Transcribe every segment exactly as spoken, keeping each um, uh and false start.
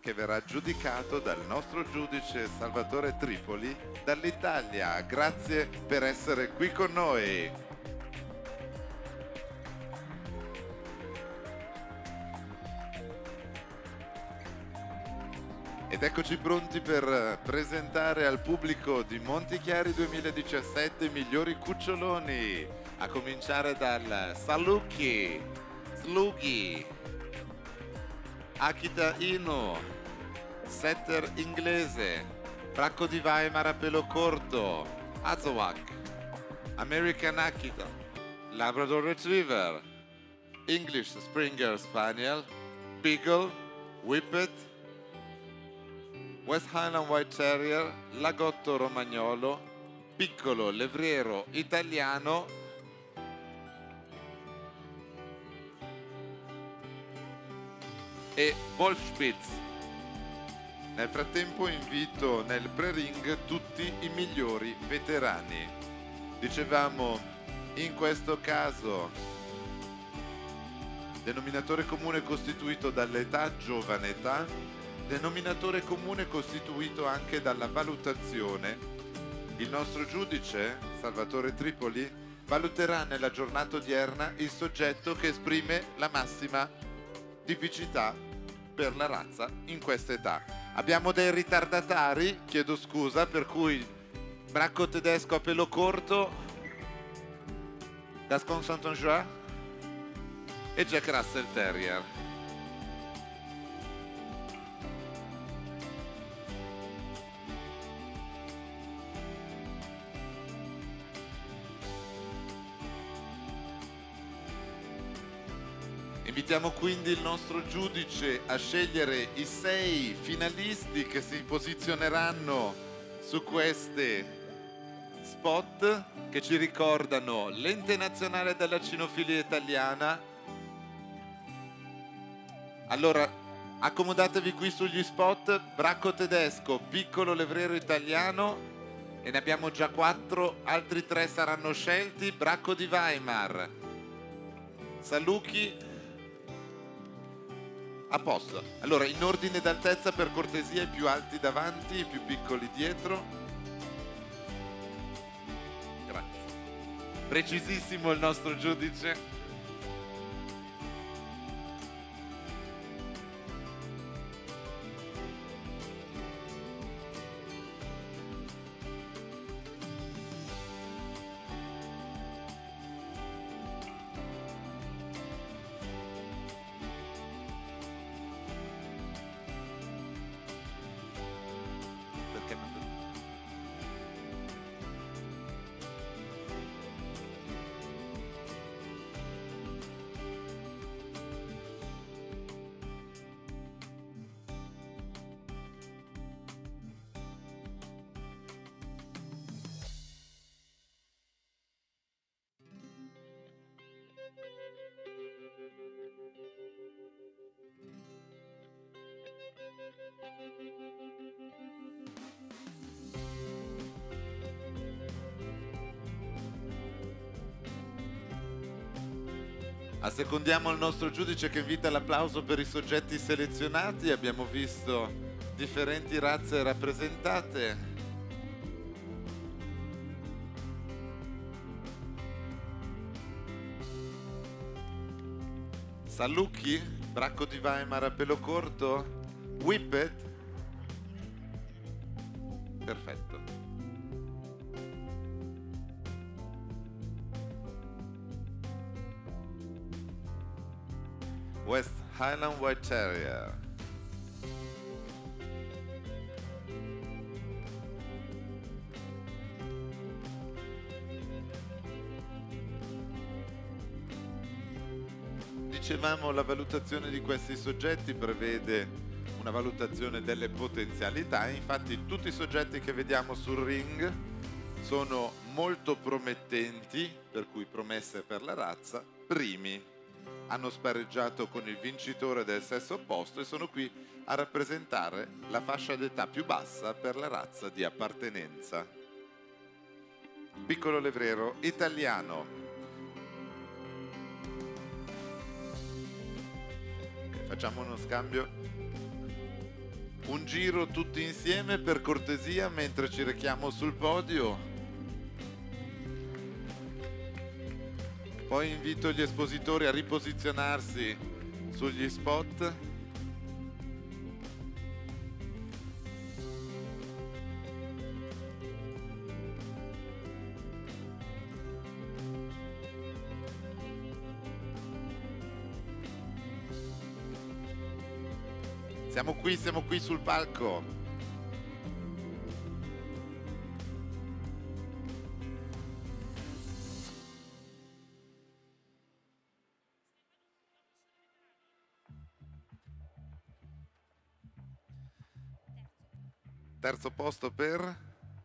che verrà giudicato dal nostro giudice Salvatore Tripoli dall'Italia. Grazie per essere qui con noi. Ed eccoci pronti per presentare al pubblico di Montichiari duemiladiciassette i migliori cuccioloni, a cominciare dal Saluki, Slughi, Akita Inu, Setter inglese, Bracco di Weimar a pelo corto, Azawak, American Akita, Labrador Retriever, English Springer Spaniel, Beagle, Whippet, West Highland White Terrier, Lagotto Romagnolo, Piccolo Levriero Italiano e Wolfspitz. Nel frattempo invito nel pre-ring tutti i migliori veterani. Dicevamo, in questo caso, denominatore comune costituito dall'età, giovane età, denominatore comune costituito anche dalla valutazione. Il nostro giudice, Salvatore Tripoli, valuterà nella giornata odierna il soggetto che esprime la massima tipicità per la razza in questa età. Abbiamo dei ritardatari, chiedo scusa, per cui Bracco tedesco a pelo corto, Gascon Saint-Angeois e Jack Russell Terrier. Invitiamo quindi il nostro giudice a scegliere i sei finalisti che si posizioneranno su queste spot che ci ricordano l'Ente Nazionale della Cinofilia Italiana. Allora, accomodatevi qui sugli spot: Bracco tedesco, Piccolo Levriero Italiano, e ne abbiamo già quattro, altri tre saranno scelti: Bracco di Weimar, Saluki. A posto. Allora, in ordine d'altezza, per cortesia, i più alti davanti, i più piccoli dietro. Grazie. Precisissimo il nostro giudice. Assecondiamo il nostro giudice che invita l'applauso per i soggetti selezionati. Abbiamo visto differenti razze rappresentate. Saluki, Bracco di Weimar a pelo corto, Whippet. Perfetto. West Highland White Terrier. Dicevamo, la valutazione di questi soggetti prevede una valutazione delle potenzialità. Infatti tutti i soggetti che vediamo sul ring sono molto promettenti, per cui promesse per la razza. Primi hanno spareggiato con il vincitore del sesso opposto e sono qui a rappresentare la fascia d'età più bassa per la razza di appartenenza. Piccolo Levriero Italiano. Okay, facciamo uno scambio. Un giro tutti insieme per cortesia mentre ci rechiamo sul podio. Poi invito gli espositori a riposizionarsi sugli spot. Siamo qui, siamo qui sul palco. Terzo posto per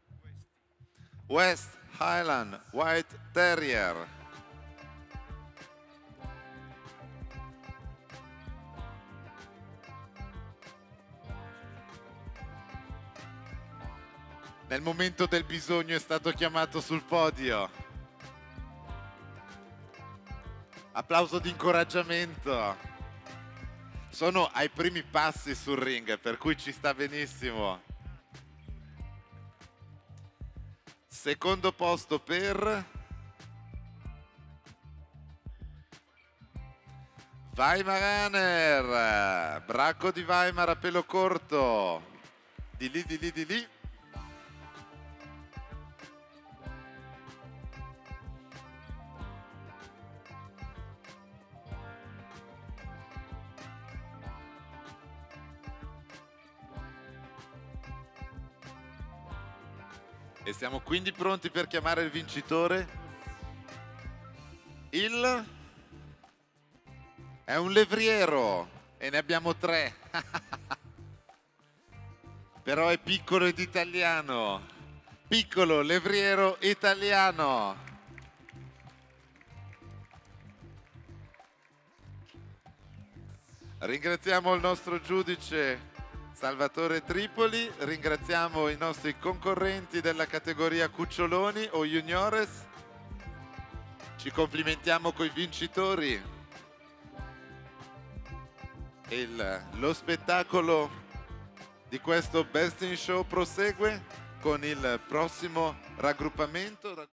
West Highland White Terrier. Nel momento del bisogno è stato chiamato sul podio. Applauso di incoraggiamento. Sono ai primi passi sul ring, per cui ci sta benissimo. Secondo posto per Weimaraner, bracco di Weimar a pelo corto, di lì, di lì, di lì. E siamo quindi pronti per chiamare il vincitore. Il è un levriero e ne abbiamo tre. Però è piccolo ed italiano. Piccolo levriero italiano. Ringraziamo il nostro giudice Salvatore Tripoli, ringraziamo i nostri concorrenti della categoria Cuccioloni o Juniores, ci complimentiamo con i vincitori. Il, lo spettacolo di questo Best in Show prosegue con il prossimo raggruppamento.